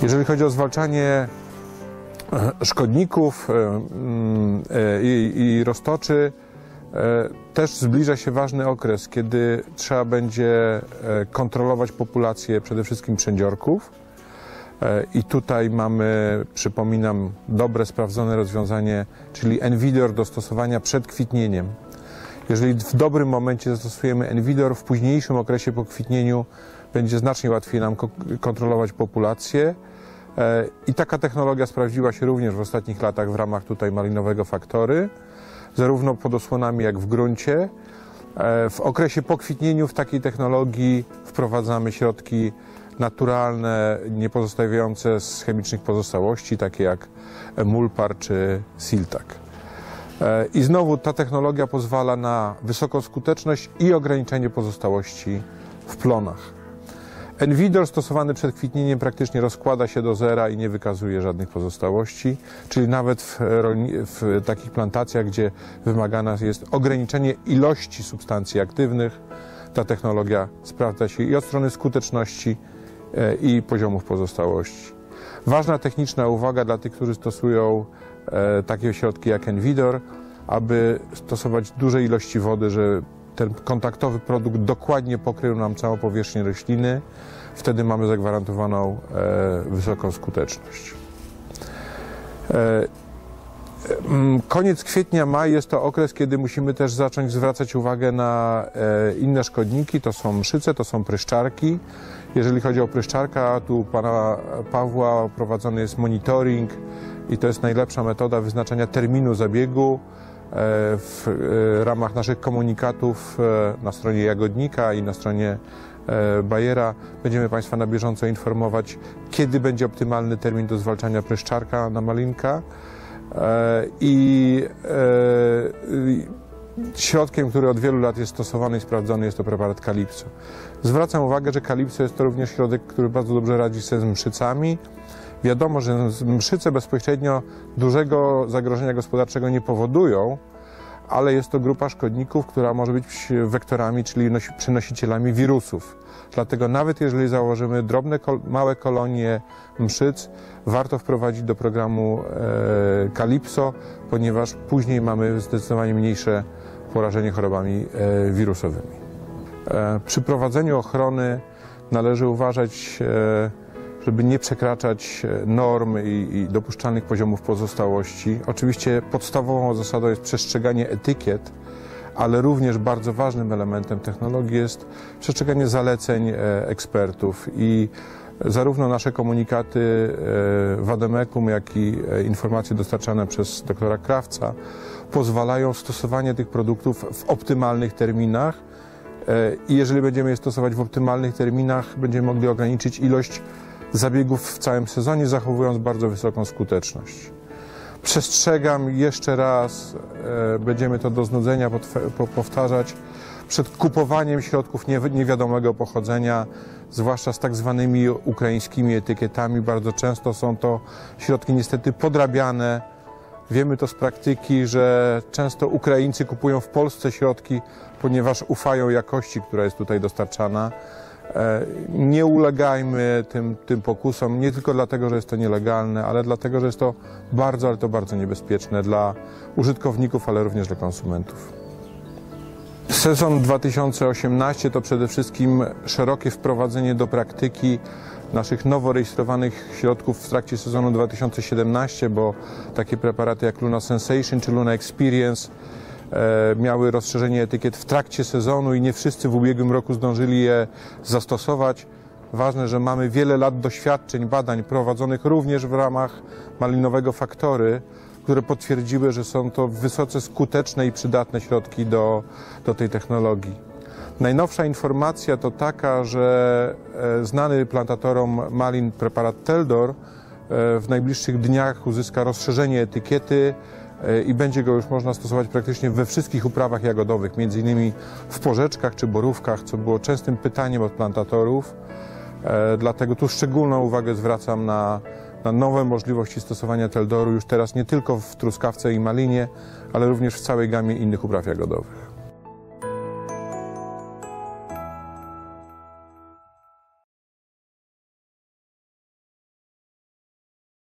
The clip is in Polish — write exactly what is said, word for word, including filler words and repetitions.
Jeżeli chodzi o zwalczanie szkodników i, i roztoczy, też zbliża się ważny okres, kiedy trzeba będzie kontrolować populację przede wszystkim przędziorków. I tutaj mamy, przypominam, dobre, sprawdzone rozwiązanie, czyli Envidor do stosowania przed kwitnieniem. Jeżeli w dobrym momencie zastosujemy Envidor, w późniejszym okresie po kwitnieniu będzie znacznie łatwiej nam kontrolować populację. I taka technologia sprawdziła się również w ostatnich latach w ramach tutaj malinowego faktory, zarówno pod osłonami, jak w gruncie. W okresie po kwitnieniu w takiej technologii wprowadzamy środki naturalne, nie pozostawiające z chemicznych pozostałości, takie jak Mulpar czy Siltak. I znowu ta technologia pozwala na wysoką skuteczność i ograniczenie pozostałości w plonach. Envidor stosowany przed kwitnieniem praktycznie rozkłada się do zera i nie wykazuje żadnych pozostałości, czyli nawet w, w takich plantacjach, gdzie wymagane jest ograniczenie ilości substancji aktywnych, ta technologia sprawdza się i od strony skuteczności, i poziomów pozostałości. Ważna techniczna uwaga dla tych, którzy stosują e, takie środki jak Envidor, aby stosować duże ilości wody, że ten kontaktowy produkt dokładnie pokrył nam całą powierzchnię rośliny. Wtedy mamy zagwarantowaną e, wysoką skuteczność. E, Koniec kwietnia, maj jest to okres, kiedy musimy też zacząć zwracać uwagę na e, inne szkodniki. To są mszyce, to są pryszczarki. Jeżeli chodzi o pryszczarka, tu pana Pawła prowadzony jest monitoring i to jest najlepsza metoda wyznaczania terminu zabiegu. E, w e, ramach naszych komunikatów e, na stronie Jagodnika i na stronie e, Bayera będziemy Państwa na bieżąco informować, kiedy będzie optymalny termin do zwalczania pryszczarka na malinka. I środkiem, który od wielu lat jest stosowany i sprawdzony, jest to preparat Calypso. Zwracam uwagę, że Calypso jest to również środek, który bardzo dobrze radzi sobie z mszycami. Wiadomo, że mszyce bezpośrednio dużego zagrożenia gospodarczego nie powodują, ale jest to grupa szkodników, która może być wektorami, czyli przenosicielami wirusów. Dlatego nawet jeżeli założymy drobne, małe kolonie mszyc, warto wprowadzić do programu e, Calypso, ponieważ później mamy zdecydowanie mniejsze porażenie chorobami e, wirusowymi. E, przy prowadzeniu ochrony należy uważać, e, żeby nie przekraczać norm i, i dopuszczalnych poziomów pozostałości. Oczywiście podstawową zasadą jest przestrzeganie etykiet, ale również bardzo ważnym elementem technologii jest przestrzeganie zaleceń ekspertów i zarówno nasze komunikaty Vademekum, jak i informacje dostarczane przez doktora Krawca pozwalają stosowanie tych produktów w optymalnych terminach i jeżeli będziemy je stosować w optymalnych terminach, będziemy mogli ograniczyć ilość zabiegów w całym sezonie, zachowując bardzo wysoką skuteczność. Przestrzegam jeszcze raz, e, będziemy to do znudzenia powtarzać, przed kupowaniem środków niewiadomego pochodzenia, zwłaszcza z tak zwanymi ukraińskimi etykietami. Bardzo często są to środki niestety podrabiane. Wiemy to z praktyki, że często Ukraińcy kupują w Polsce środki, ponieważ ufają jakości, która jest tutaj dostarczana. Nie ulegajmy tym, tym pokusom, nie tylko dlatego, że jest to nielegalne, ale dlatego, że jest to bardzo, ale to bardzo niebezpieczne dla użytkowników, ale również dla konsumentów. Sezon dwa tysiące osiemnasty to przede wszystkim szerokie wprowadzenie do praktyki naszych nowo rejestrowanych środków w trakcie sezonu dwa tysiące siedemnastego, bo takie preparaty jak Luna Sensation czy Luna Experience miały rozszerzenie etykiet w trakcie sezonu i nie wszyscy w ubiegłym roku zdążyli je zastosować. Ważne, że mamy wiele lat doświadczeń, badań prowadzonych również w ramach malinowego faktory, które potwierdziły, że są to wysoce skuteczne i przydatne środki do, do tej technologii. Najnowsza informacja to taka, że znany plantatorom malin preparat Teldor w najbliższych dniach uzyska rozszerzenie etykiety i będzie go już można stosować praktycznie we wszystkich uprawach jagodowych, między innymi w porzeczkach czy borówkach, co było częstym pytaniem od plantatorów. Dlatego tu szczególną uwagę zwracam na, na nowe możliwości stosowania Teldoru już teraz nie tylko w truskawce i malinie, ale również w całej gamie innych upraw jagodowych.